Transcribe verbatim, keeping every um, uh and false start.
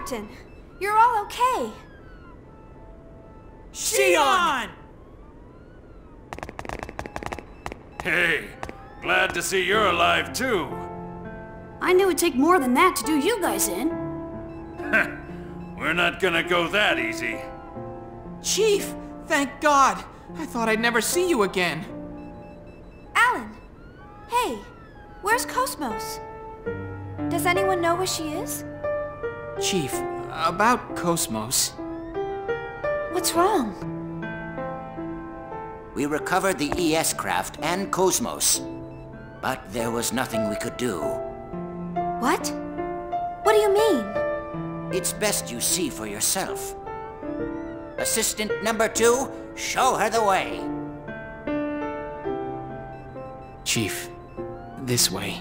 Captain, you're all okay. Shion! Hey, glad to see you're alive too. I knew it'd take more than that to do you guys in. We're not gonna go that easy. Chief, thank God. I thought I'd never see you again. Alan, hey, where's Cosmos? Does anyone know where she is? Chief, about Cosmos. What's wrong? We recovered the E S craft and Cosmos, but there was nothing we could do. What? What do you mean? It's best you see for yourself. Assistant number two, show her the way. Chief, this way.